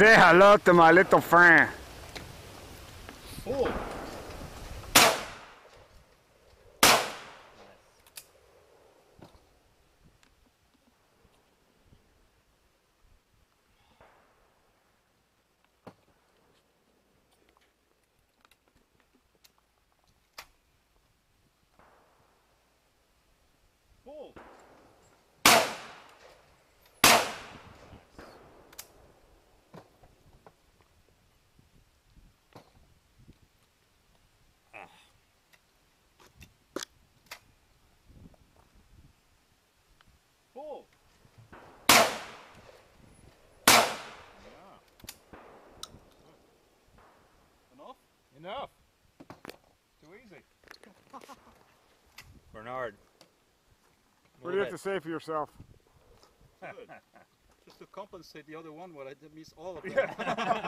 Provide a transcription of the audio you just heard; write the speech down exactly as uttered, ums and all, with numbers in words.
Say hello to my little friend. Oh. Full. Full. Yeah. Enough? Enough. Too easy. Bernard. What do you have to say for yourself? Good. Just to compensate the other one, what I did miss all of them.